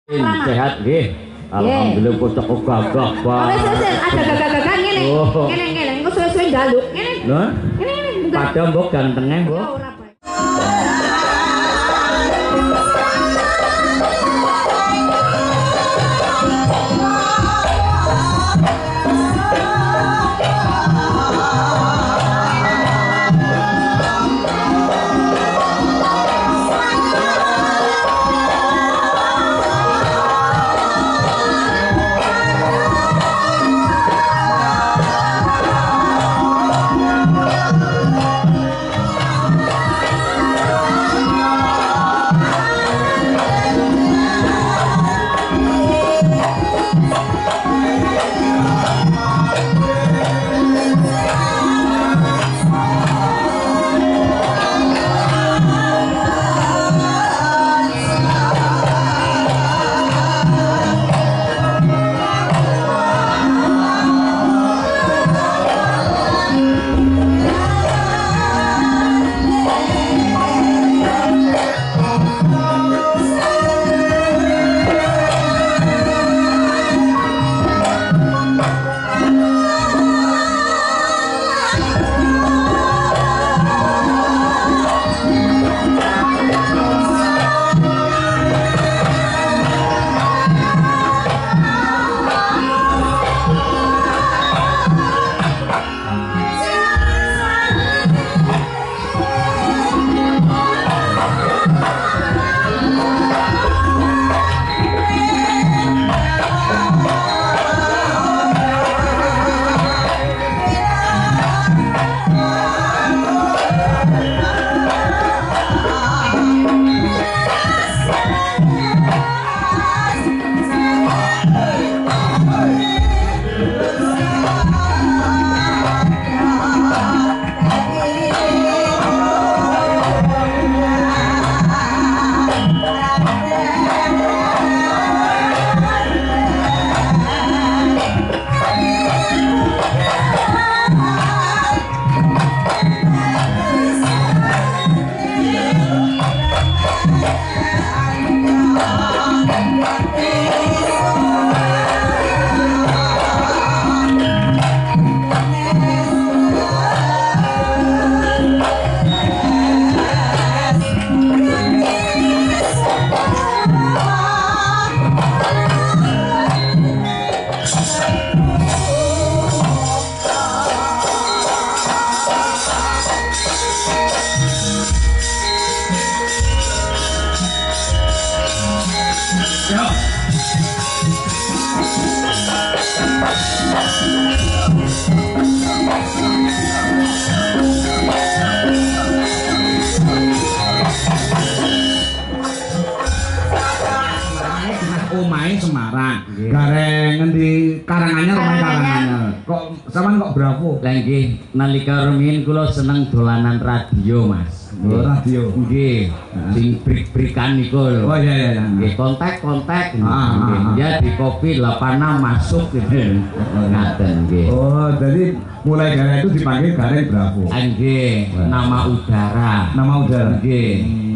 Sehat nggih. Alhamdulillah kok cukup gagah, Pak. Wis, ada gagah-gagah ngene. Ngene, engko suwe-suwe njaluk. Ngene. Lho? Ngene. Padha mbok gantenge, Mbok. Lah nggih, nalika rumiyin kula seneng dolanan radio, Mas. Oh, radio. Nggih. Sing brik-brikan niku lho. Oh iya iya. Nggih, kontak-kontak. Ya di kopi 86 masuk gitu. Ngaten nggih. Oh, jadi mulai dari itu dipanggil Gareng Bravo. Nggih, nama udara. Nama udara. Nggih.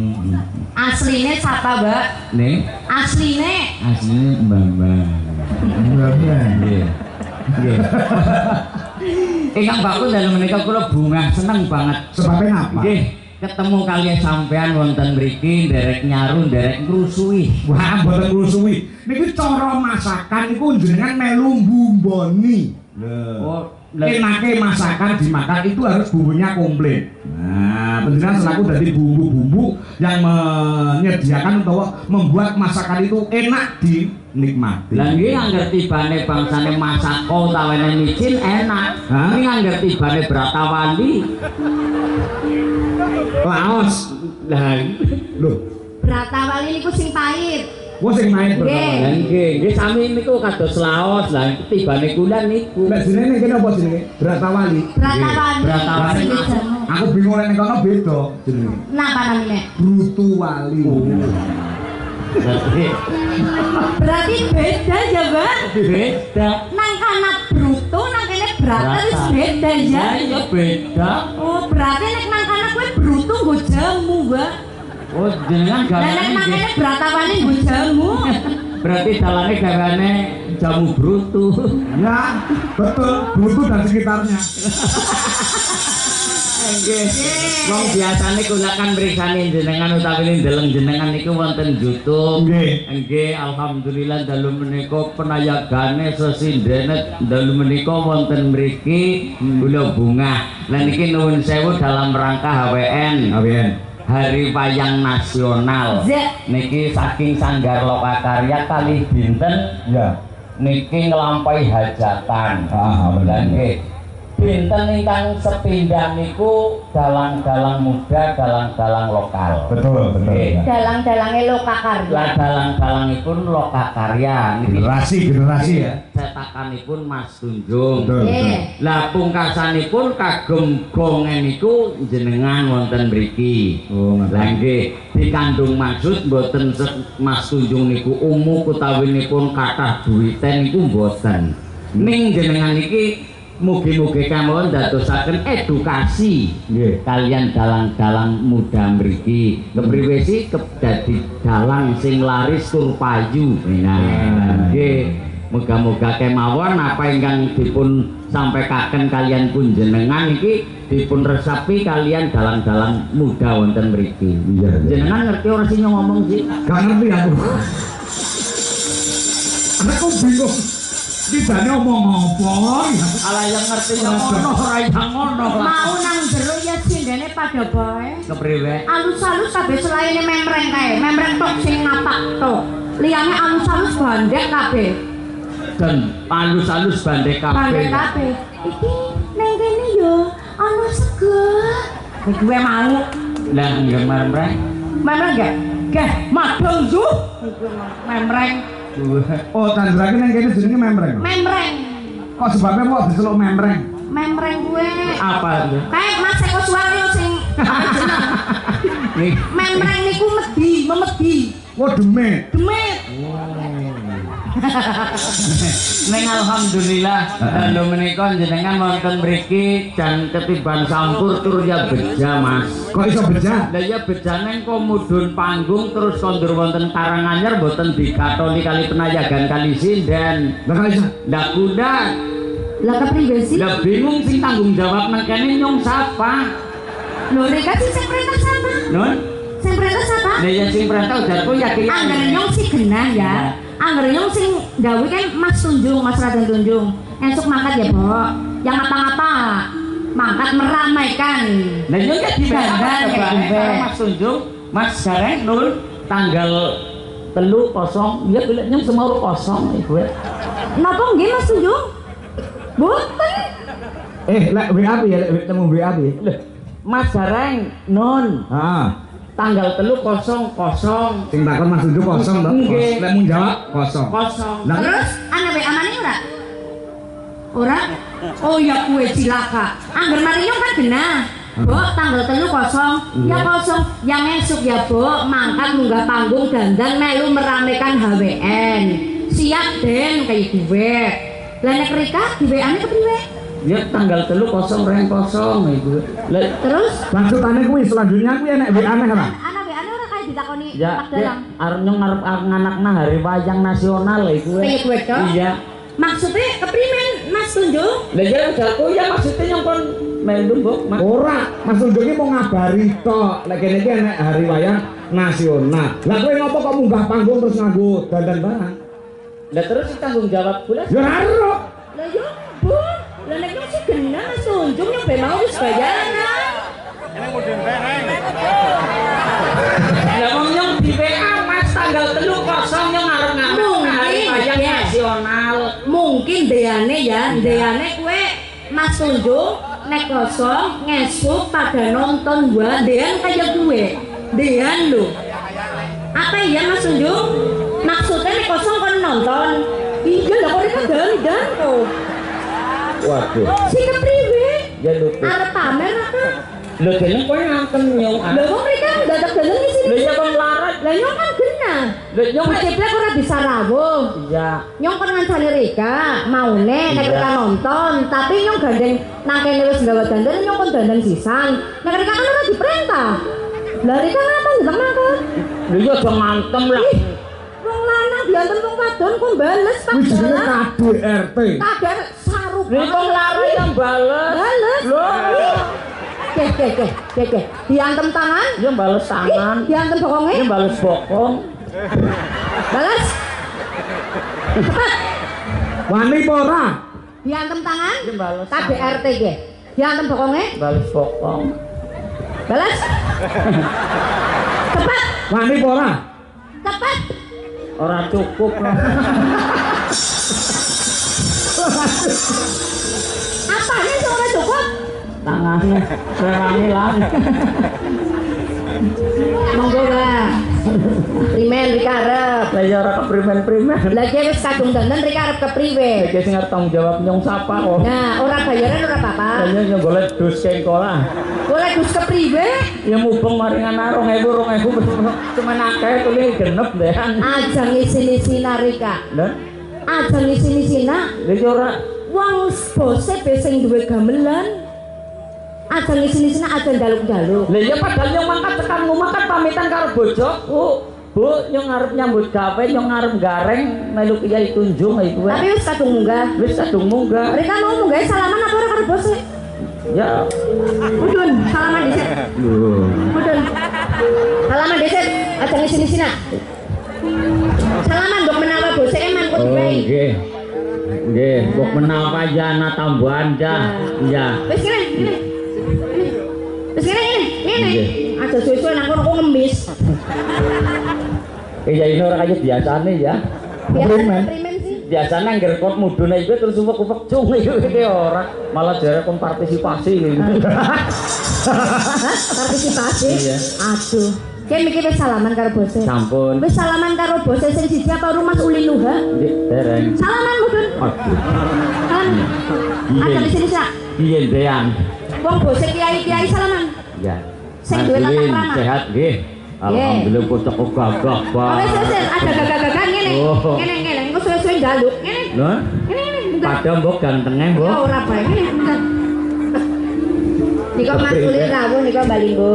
Asline siapa, Mbak? Nih, Asline Mbak. Nggih. Nggih. Ingkang bakul dalam menika kula bungah seneng banget. Sebabnya apa? Nggih, ketemu kalian sampean wonten mriki nderek nyaru, nderek ngrusuhi. Wah, mboten ngrusuhi. Niki cara masakan niku jenengan melu mbumboni. Oh, enake masakan dimakan itu harus bumbunya komplit. Nah, penjenengan selaku dari bumbu-bumbu yang menyediakan atau membuat masakan itu enak dinikmati. Lah nggih angger tibane bangsane masako tawene micin enak. Nggih angger tibane Bratawali. Laos. Lah lho, Bratawali niku sing pahit. Wah sing main Bratawali. Nggih sami niku kados laos. Lah tibane kula niku. Lah jenenge kene apa jenenge? Bratawali. Bratawali. Aku bingung nek kono beda jenenge. Napa namine? Brutuwali. Berarti beda ya, Mbak? Beda. Nang kana bruto, nang kene brata wis beda ya. Ya beda. Oh, berarti nek nang kana kowe bruto nggo jamu, Mbak. Oh, jenengan Lah nek nang kene Bratawali nggo jamu. berarti dalane gaweane jamu brutu. Ya, betul, Brutu dan sekitarnya. Nggih. Wong biasane kula kan mriksani jenengan utawi ndeleng jenengan niku wonten YouTube. Nggih. Nggih, alhamdulillah dalu menika penayagane sesindenet dalu menika wonten mriki kula bungah. Lah niki nuwun sewu dalam rangka HWN. Hari Wayang Nasional. Niki saking Sanggar Lokakarya kali dinten Ya. niki nglampahi hajatan. Lah nggih. Dinten ingkang sepindhah niku dalang-dalang muda, dalang-dalang lokal. Betul. Dalang-dalange Lokakarya. Lah dalang-dalangipun Lokakarya niki Generasi ya. cetakanipun Mas Tunjung. Nggih. Lah pungkasanipun kagem gongen niku jenengan wonten mriki. Oh, Lah nggih, dikandung maksud mboten Mas Tunjung niku umum utawi-nipun kathah duwiten niku mboten. Ning jenengan iki mugi-mugi kemawon dadosaken edukasi kalian dalang-dalang muda mriki. Kepriwe sih dadi dalang sing laris tur payu. Nah, nggih. Muga-muga kemawon apa ingkang dipun sampaikan kalian punjenengan iki dipun resapi kalian dalang-dalang muda wonten mriki. Iya. Jenengan ngerti ora sih ngomong sih? Gak ngerti aku. Aku bingung. Tidaknya omong apa ya? Ala yang ngerti ngono ora yang ngono. Mau nang jero ya sindene pada bae. Kepriwe? Alus-alus kabeh selaine memreng kae. Memreng tok sing ngapak tok. Liyane alus-alus bandek kabeh. Dan alus-alus bandek kabeh. Bandek kabeh. Iki ning kene yo ana sego. Iki wae mau. Lah nggih memreng. Memreng gak? Gah, madong ju. Memreng. Oh, Tanjurake nang kene jenenge memreng. Memreng. Kok sebabnya kok diseluk memreng? Memreng gue. Apa itu? Kayak Mas Eko Suwaryo sing memreng niku memedi. Oh, demit. Demit. Neng alhamdulillah lho menika jenengan wonten mriki jan ketiban sampur tur ya beja Mas. Kok iso beja? Lah ya bejane engko mudhun panggung terus kondur wonten Karanganyar mboten digatoni kali penayagan kali sinden. Lah kok iso? Lah kuda. Lah kepriwe sih? Lah bingung sing tanggung jawab nang kene nyong sapa? Lho rek sing perintah sama. Nun? Sing perintah sapa? Lah ya sing perintah ujarku yakin. Angger nyong sih genah ya. Angger nyong sing gawe kan Mas Tunjung, Mas Raden Tunjung. Esuk mangkat ya, Bok. Yang ngapa-ngapa. Mangkat meramaikan. Lah nyong ya Bangga kayak Mas Tunjung, Mas Gareng Nun tanggal 30 ya golek nyong semau kosong iku. Napa nggih Mas Tunjung? Boten. Lek WA piye? Lek temu WA piye? Lho, Mas Gareng Nun tanggal 3:00. Sing takon Mas Tunjung kosong to? Nggih. Lek mung jawab kosong. Lah Terus ana WA maneh ora? Ora? Oh ya kue cilaka. Angger mari nyong kan genah. Bok tanggal 30 ya kosong. Yang esuk ya Bok mangkat munggah panggung dandan melu meramaikan HWN. Siap Den kayak gue. Lah nek Rika di WA-ne kepriwe? ya tanggal 3:00 iku. Lah Terus Maksudane kuwi selanjutnya kuwi enek WA-ne kan? ana WA-ne ora kayak ditakoni ya tak dalang. arep nyong ngarep nganakna Hari Wayang Nasional iku. Kayak gue to? Iya. Maksudnya kepriwe Mas Tunjung? Lah ya ujarku ya maksudnya nyong kon melu Mbok. Ora, Mas Tunjung iki mau ngabari tok. Lek kene iki enek Hari Wayang Nasional. Lah kowe ngopo kok munggah panggung terus nganggo dandan barang? Lah terus tanggung jawab kula. Ya ora ero. Lah yo, Bu. Lah nek nyong sih genah Mas Tunjung nyong be mau wis bayaran. Lah wong nyong di WA Mas tanggal 3:00 nyong arep ngarep Hari Wayang Nasional. Mungkin deane ya, deane kue Mas Tunjung nek kosong ngesuk pada nonton gua dean kayak gue. Dean lu. Apa ya Mas Tunjung? Maksudnya nek kosong kon nonton. Iya lah kok dan tuh. Waduh. Si kepriwe? Ya lupa. Arep pamer apa? Lho dene kowe ngantem nyong. Lho kok mereka dadak dalan di sini? Lho ya kon larat. Lah nyong kan genah. Lho nyong Ceplek ora bisa rawuh. iya. Nyong kan ngancani Rika, maune nek Iya. Rika nonton, tapi nyong gandeng nang kene wis gawe dandan nyong kon dandan sisan. Nek Rika kan ora diperintah. Lah Rika ngapa ndelok mangkat? Lho ya aja ngantem lah. Wong lanang dianten wong wadon kok bales Pak. Wis jenenge KDRT. Kader sarung. Niku lari yang bales. Bales. Lho. Oke. Diantem tangan. Ya bales tangan. Diantem bokonge. Ya bales bokong. Balas. Cepat. Wani apa ora? Diantem tangan. Ya bales. KDRT ge. Diantem bokonge. Bales bokong. Balas. Cepat. Wani apa ora? Cepat. Ora cukup lah. Apanya sih ora cukup? Tangannya serangi lari. Monggo Pak. Primen dikarep. Lah ya ora keprimen-primen. Lagi wis kadung dandan dikarep kepriwe? Iki sing arep tanggung jawab nyong sapa kok. Nah, ora bayaran ora apa-apa. Kayaknya yang golek dus kengko lah. Boleh dus kepriwe? Ya mubeng maringan 2000 cuman akeh kuwi genep ndean. Aja ngisi-ngisi narika. Lha, Aja ngisi-ngisi nak. iki ora Wong bose be sing duwe gamelan. Aja ngisi-ngisi nak aja njaluk-njaluk. lha ya padahal nyong mangkat tekan ngomong kan pamitan karo bojoku. Bu, nyong ngarep nyambut gawe, nyong ngarep gareng melu Kyai Tunjung iku. Tapi wis kadung munggah. Wis kadung munggah. Mereka mau munggah salaman apa ora karo bose? Ya. Mudun, salaman dhisik. Mudun. Salaman dhisik. Aja ngisi-ngisi nak. Salaman mbok menawa bose eman kok Oh, diwehi. nggih. Nggih, mbok menawa jana tambahan dah. Ya. Wis kene. Wis kene. Nggih. Aja suwe-suwe nang kono kok ngemis. Ya ini ora kaya biasane ya. Primen sih. Biasane angger kot mudune iku terus uwek-uwek cung iki ora. Malah jare kon partisipasi gitu. Partisipasi. Iya. Aduh. Kayak mikir wis salaman karo bose. Sampun. Wis salaman karo bose sing siji apa rumah Uli Nuha? Nggih, dereng. Salaman mudun. Aduh. Salaman. Ada di sini sak. Piye ndean? Wong bose kiai-kiai salaman. Ya. Sing duwe tata Alhamdulillah krama. sehat nggih. Alhamdulillah kocok gagah, Pak. Wis ada gagah-gagahan ngene. Oh. Ngene. Engko suwe-suwe njaluk. Ngene. Lho, Ngene. Bukan. padha mbok gantenge, Ya Mbok. ora bae. Ngene. Bukan. Niko Mas Uli rawuh niko balinggo.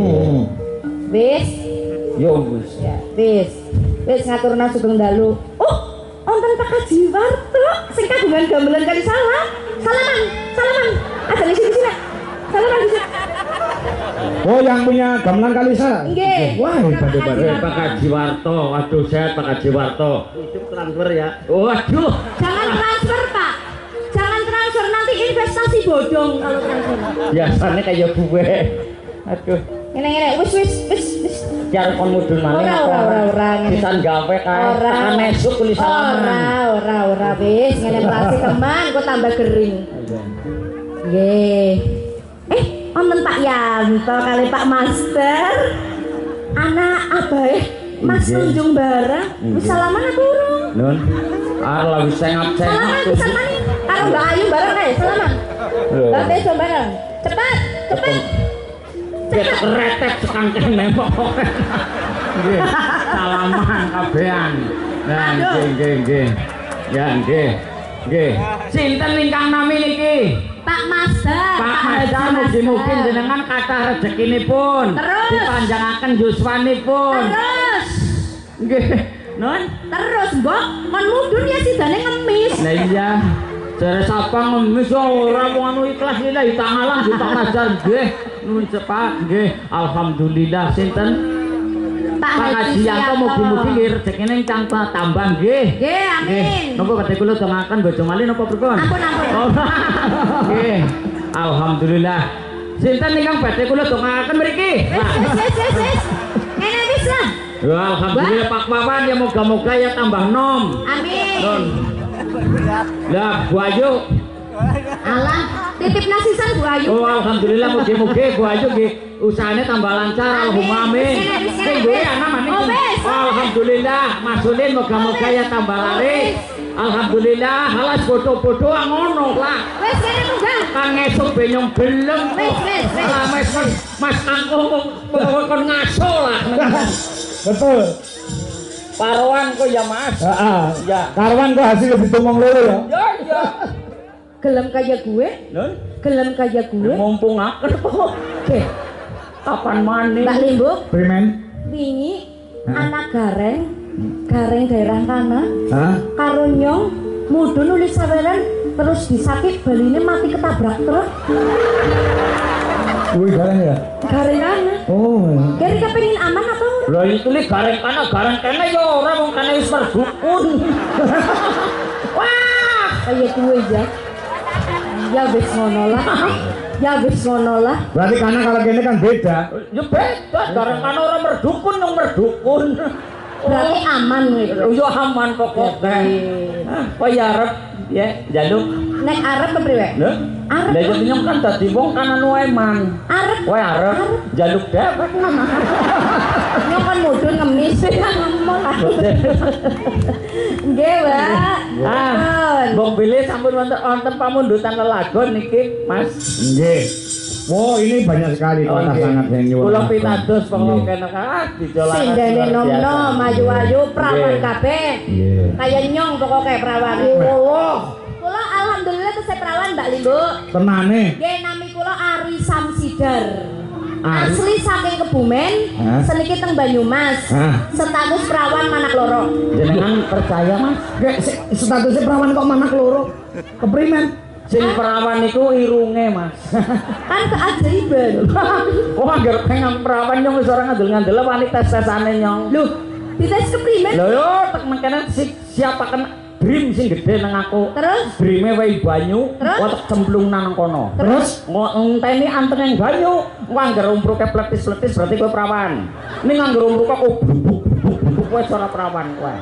Wis. Yo wis. Ya, wis ngaturna sugeng dalu. Oh, wonten Pak Haji Warto sing kagungan gamelan kali salam. Salaman. Ada di sini. Salaman di sini. Oh, yang punya gamelan Kalisa. Nggih. Wah, hebat. Pak Haji Warto. Waduh, sehat Pak Haji Warto. Itu transfer ya. Waduh. Jangan transfer, Pak. Jangan transfer nanti investasi bodong kalau transfer. Biasanya kayak gue. Aduh. Ngene, wis. Jar kon mudun maning. Ora. Pisan gawe kae. Tekan esuk kuli salaman. Ora wis ngene melasi teman kok tambah gering. Nggih. Wonten Pak Yanto kali Pak Master. Anak abae Mas Tunjung Barang. Wis salaman apa urung? Nun. Lah wis Salaman sengap-sengap. pisan mani. Karo Mbak Ayu bareng kae salaman. Mbak Teso bareng. Cepat. Kita keretek sekangkeng nembok. Nggih. Salaman kabehan. Nah, nggih. Ya nggih. Sinten ingkang nami niki? Pak Master. Pak Master mugi-mugi jenengan kathah rezekinipun. Terus. Dipanjangaken yuswanipun. Terus. Nggih. Nun. Terus, Mbok, kon mudun ya sidane ngemis. Nah iya. Jare sapa ngemis ora wong anu ikhlas lillahi ta'ala di Pak Master nggih. Nuwun cepat nggih. Alhamdulillah sinten? Pak Haji Yanto mugi-mugi nggih rezekine ingkang tambah nggih. Nggih, amin. Napa badhe kula dongaken bojo malih napa pripun? Ampun. Oh, nggih. Alhamdulillah. Sinten ingkang badhe kula dongaken mriki? Wis. Ngene wis lah. Ya alhamdulillah Pak Wawan ya moga-moga ya tambah nom. Amin. Nun. Lah Bu Ayu. Alah, titip nasisan Bu Ayu. Oh alhamdulillah mugi-mugi Bu Ayu nggih usahane tambah lancar. Allahumma amin. Sing duwe anak maning. Alhamdulillah Mas Ulin moga-moga ya tambah laris. Alhamdulillah halas bodo-bodo ngono lah. Wis kene munggah. Kang esuk benyong beleng. Wis. Lah Mas Angko kon ngaso lah. Betul. Paruan kok ya Mas. Heeh. Ya. Karwan kok hasil lebih tumong loro ya. Ya. Gelem kaya gue? Nun. Gelem kaya gue? Mumpung aku kapan maneh Mbak Limbuk, Primen. wingi anak gareng Gareng daerah kana. Hah? Karo nyong mudhun nulis saweran terus disakit baline mati ketabrak truk. Kuwi gareng ya? Gareng kana. Oh. Kira kepengin aman apa? Lah itu li gareng kana ya ora wong kana wis merdukun. Wah, Kaya kuwe ya. Ya wis ngono lah. Ya wis ngono lah. Berarti karena kalau gini kan beda. ya beda gareng kana ora merdukun yang merdukun. Berarti aman gitu. Yo aman pokoknya. Oh ya arep ya jaluk. Nek arep kepriwe? Lho? Arep. Lah jadi nyong kan dadi wong kanan wae man. Arep. Wae arep jaluk dewek. Nyong kan mudhun ngemis ngomong lah. Nggih, Mbak. Ah, Bong Billy sampun wonten pamundutan lelagon niki, Mas. Nggih. Oh, ini banyak sekali kota sangat yang nyuwun. Kula pitados pokoke kene dijolaken. Sindene nom-nom ayu-ayu prawan kabeh. Nggih. Kaya nyong pokoke prawan. Allah. Kula alhamdulillah tesih prawan Mbak Limbu. Tenane. Nggih nami kula Ari Samsidar. Ari? Asli saking Kebumen, Hah? seniki teng Banyumas. Hah? Status perawan manak loro. Jenengan percaya, Mas? Kayak statusnya perawan kok manak loro. Keprimen? Sing perawan niku irunge, Mas. Kan keajaiban. Oh, anggar pengen perawan nyong wis ora ngandel-ngandel wani tes-tesane nyong. Loh, dites keprimen? Lho yo tek mengkene siapa kena Dream sing gede nang aku. Terus? Dreame wae banyu, Terus? kok cemplung nang kono. Terus? Ngenteni anteng yang banyu, anggar umpruke pletis-pletis berarti kowe perawan. Ning anggar umpruke kok bubuk kowe ora perawan kowe.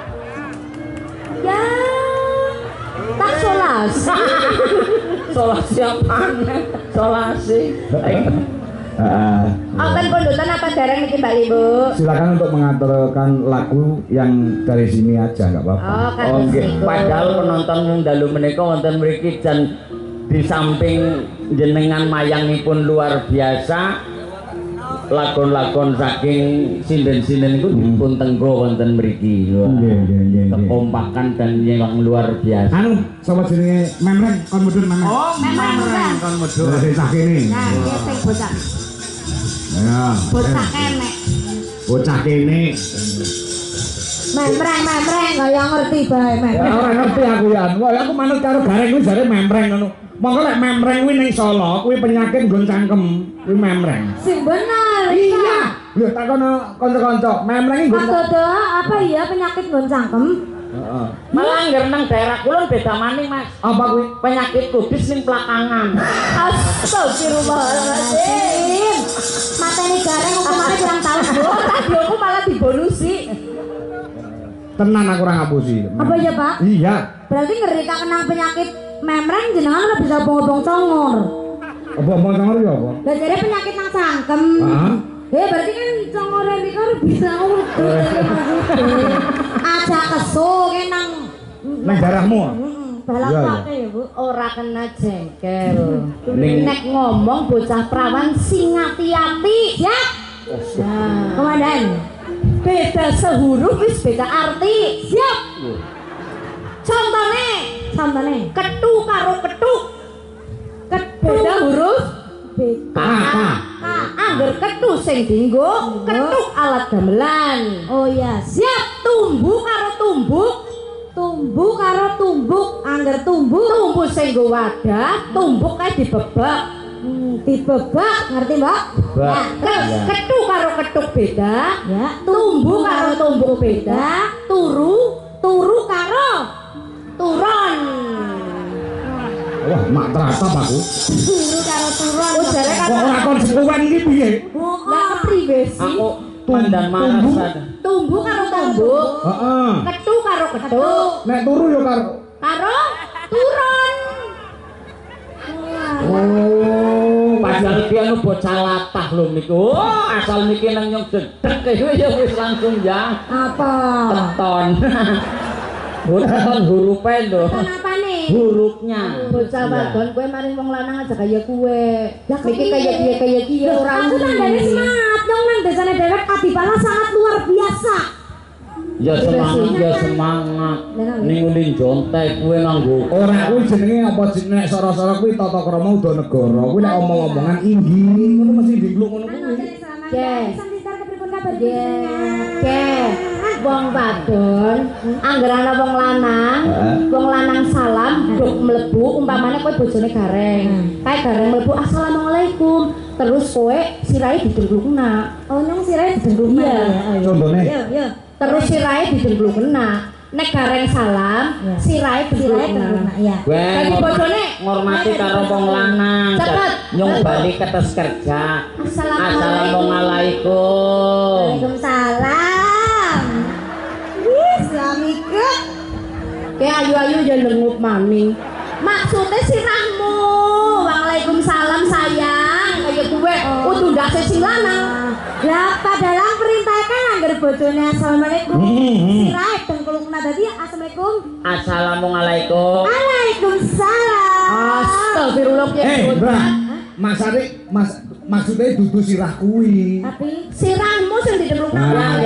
Ya. Tak solasi. Solasi apane? Solasi. Open kondutan apa dereng niki Mbak Limbu? Silakan untuk mengaturkan lagu yang dari sini aja, nggak apa-apa. Oh, kan Nggih. situ. Padahal penonton yang dalu menika wonten mriki jan di samping jenengan mayangipun luar biasa, lakon-lakon saking sinden-sinden itu dipun tenggo wonten mriki. Nggih. Kekompakan dan yang luar biasa. Anu, sama jenenge Memreng, kon mudhun Memreng. Oh, memang. kon medhot. Dari sak kene. Nah, iki sing bocah. Ya. Bocah kenek. Bocah kene. Memreng kaya ngerti bae, Ya Memreng. ora ngerti aku ya. Wah, aku manut karo gareng kuwi jare Memreng ngono. Monggo lek Memreng kuwi ning Solo, kuwi penyakit nggon cangkem, kuwi Memreng. Sing bener. Iya. Lho tak kono kanca-kanca, Memreng iki nggon. Ada apa ya penyakit nggon cangkem? Heeh. Malah anggar nang daerah kulon beda maning, Mas. Apa kuwi? Penyakit kudis ning pelakangan. Astagfirullahaladzim. Mateni gareng hukumannya pirang tahun, Bu. Radioku malah dibonusi. Tenan aku ora ngapusi. Apa ya, Pak? Iya. Berarti ngeri kenang penyakit memreng jenengan udah bisa bong-bong congor. Apa omong congor ya apa? Lah jadi penyakit nang cangkem. Heeh. Berarti kan congore iki kan bisa urut maksudnya. Aja kesu ki nang darahmu. balap Iya, pake ya, Bu. Ora kena jengkel. Ning- Nek ngomong bocah perawan sing ati-ati, ya. Nah, komandan. Beda sehuruf wis beda arti. Siap. Contone ketu karo ketuk. Beda huruf Ka. Angger ketu sing dienggo ketuk alat gamelan. Oh ya, siap. Tumbuh karo tumbuk. Tumbuh karo tumbuk. Angger tumbuh sing nggo wadah, tumbuk kae dibebak. Dibebak, ngerti Mbak? Bebak. Nah, Ya. ketu karo ketuk beda, ya. Tumbuh karo tumbuk beda, turu karo turon. Wah, mak teratap aku. Turu karo turon. Oh, jare kan. Kok ora kon sekuwen iki piye? Lah kepriwe sih? Aku mandan Tumbuh. maras. Tumbuh karo tumbuk, Heeh. ketu karo ketuk, Nek turu ya karo. karo turon. Oh, Padahal iki anu bocah latah lho niku. Oh, asal niki nang nyong dedek ya wis langsung ya Apa? keton. Bukan hurufe lho. Kenapa nih? Hurufnya. Bocah Iya. wadon kowe maring wong lanang aja kaya kowe. Iki kaya kiye ora Aku tandane semangat dong nang desane dewek Adipala sangat luar biasa. Ya semangat. Ning ulin jontek kuwe nganggo. ora kuwi jenenge apa jenenge sora-sora kuwi tata krama udanegara. Kuwi nek omong-omongan inggi ngono mesti digluk ngono kuwi. Selamat Oke. Sampai sekarang kepripun kabar Oke. wong wadon angger ana wong lanang salam nduk mlebu umpamane kowe bojone gareng kae gareng mlebu assalamualaikum terus kowe sirahe didengklukna oh nyong sirahe didengklukna Iya, contohnya. Iya. Terus sirahe didengklukna nek gareng salam sirahe didengklukna iya dadi bojone ngormati karo wong lanang nyong bali ketes kerja assalamualaikum Waalaikumsalam Islamiku kayak ayu-ayu jangan lengup mami maksudnya sirahmu Waalaikumsalam sayang kayak gue udah ndase sing lanang lah padahal perintah kan anggar bojone assalamualaikum sirahe dengklukna dadi assalamualaikum assalamualaikum Waalaikumsalam astagfirullah maksudnya dudu sirah kuwi. tapi sirahmu sing didengklukna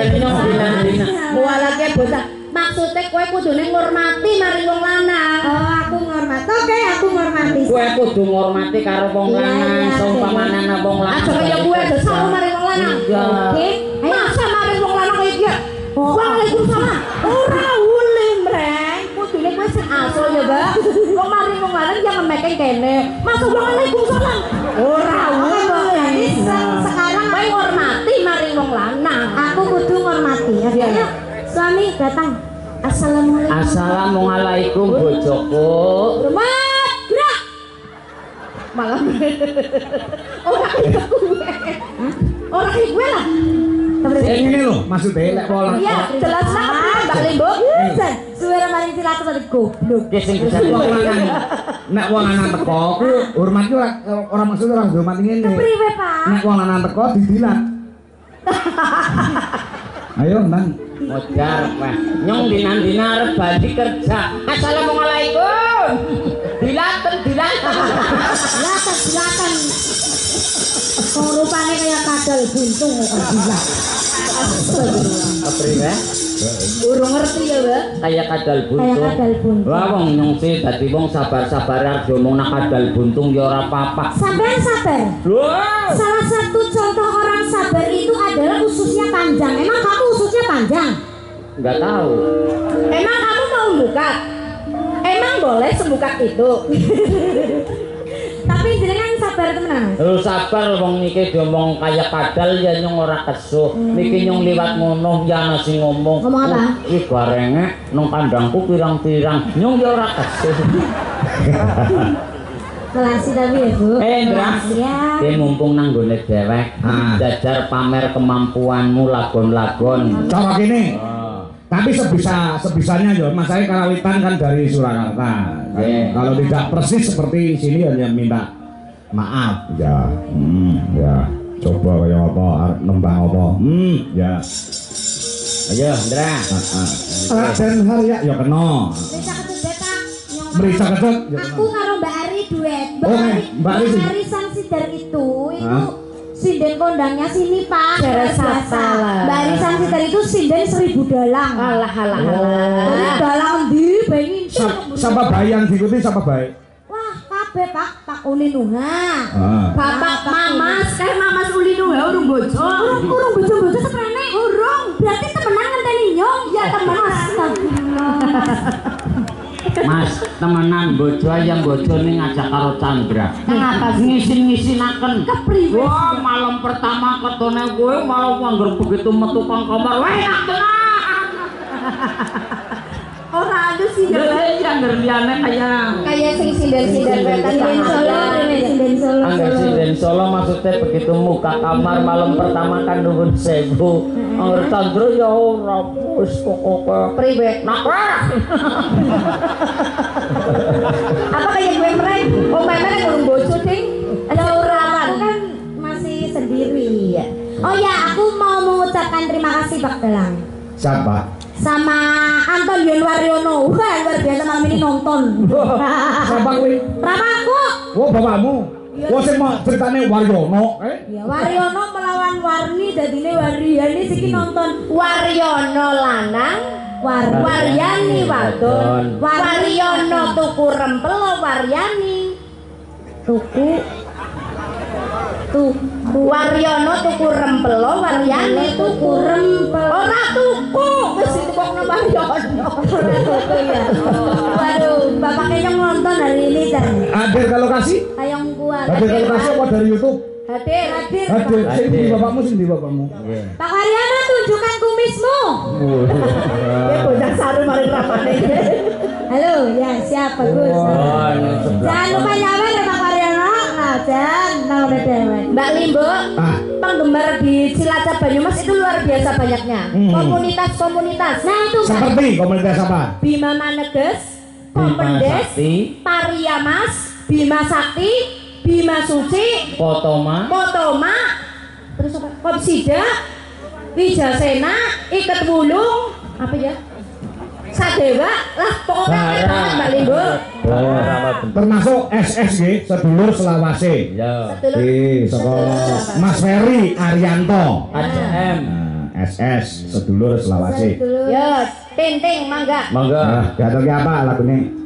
walake bocah maksudnya kowe kudune ngurmati mari wong lanang oh aku ngurmati oke aku ngurmati kowe kudu ngurmati karo wong lanang saumpamane ana wong lanang aja kaya kowe aja salah mari wong lanang oke masa mari wong lanang kaya iki Waalaikumsalam ora uli mreng kudune kowe sing asal ya Mbak kok mari wong lanang jangan mekeng kene masa Waalaikumsalam ora uli sekarang kowe ngurmati mari wong lanang aku kudu ngurmati ya suami datang assalamualaikum bojoku hormat gerak malah orang kayak gue lah Ini loh maksudnya lek pola iya jelas lah Mbak Limbo suara maling silat tadi goblok sing bisa wong lanang nek wong lanang teko ku hormat ku ora maksud ora hormat ngene priwe Pak nek wong lanang teko didilat ayo nang modar Pak nyong dinan-dinan arep bali kerja assalamualaikum dilaten kok rupanya kayak kadal buntung kok gila April urung ngerti ya Mbak kayak kadal buntung wah wong nyong sih dadi wong sabar-sabar arep diomong nak kadal buntung ya ora apa-apa sampean sabar salah satu contoh orang sabar itu adalah ususnya panjang emang kamu ususnya panjang nggak tahu emang kamu mau buka emang boleh sebuka itu tapi jenengan sabar tenan lu sabar wong niki diomong kayak kadal ya nyong ora kesuh niki nyong liwat ngono ya nasi ngomong apa iki garenge nang kandangku pirang-pirang nyong ya ora kesuh Kelasi tapi ya Bu Indra ya mumpung nang gone dewek jajar pamer kemampuanmu lagon-lagon cara gini tapi sebisanya ya mas saya karawitan kan dari Surakarta kalau tidak persis seperti sini hanya minta maaf ya ya coba kayak apa nembang apa ya ayo Indra dan hari ya kena Merisa ketut aku karo Mbak Ari duet Mbak Ari sang sidar itu sinden kondangnya sini Pak biasa Mbak Ari sang sidar itu sinden 1000 dalang alah dalang di pengen siapa bayi yang diikuti siapa bayi wah kabeh Pak Uli Nuha Bapak Mamas Mamas Uli Nuha urung bojo seprene urung berarti temenan ngenteni nyong ya temen Mas temenan bojo yang bojo ning ngajak karo Chandra kenapa ngisin-ngisinaken kepriwe wah malam pertama ketone kowe malah anggar begitu metu kang kamar wah enak tenan ora ada sih yang liyane kayak sing sinden-sinden sinden Solo maksudnya begitu muka kamar malam pertama kan nuhun sewu anggar Chandra ya ora wis pokoke priwe nak apa kayak gue mereng memang ngurung bojo ding ada orang kan masih sendiri ya oh ya aku mau mengucapkan terima kasih Pak Delang siapa sama Anton Waryono wah luar biasa malam ini nonton siapa kuwi Ramaku oh bapakmu oh sing mau ceritane Waryono ya Waryono melawan Warni dadine Waryani siki nonton Waryono lanang Waryani wadon Waryono tuku rempel Waryani tuku Waryono tuku rempelo, Waryani tuku rempel. Ora tuku, wis ditukokno Waryono. Ora tuku ya. Waduh, Bapak kayaknya nonton hari ini dan. Hadir ke lokasi? Hayong kuat. Hadir ke lokasi apa dari YouTube? Hadir. Hadir. Sing di bapakmu, sing di bapakmu. Pak Waryono, tunjukkan kumismu. Bocah saru mari rapane. Halo, ya siap bagus. Jangan lupa nyawer ya Pak Waryono. Nah, jangan dewe. Mbak Limbo, penggemar di Cilacap Banyumas itu luar biasa banyaknya. Komunitas-komunitas. Nah, itu Pak. Seperti komunitas apa? Bima Maneges, Kompendes, Pariamas, Bima Sakti, Bima Suci, Potoma, terus apa? Kopsida, Wijasena, Iket Wulung, apa ya? Sadewa, lah pokoknya keren banget Mbak Limbo. Termasuk SSG sedulur Selawase. ya, Saka Mas Ferry Arianto. ACM, SS sedulur Selawase. Ya, ting mangga. mangga. Nah, gatok apa lagunya?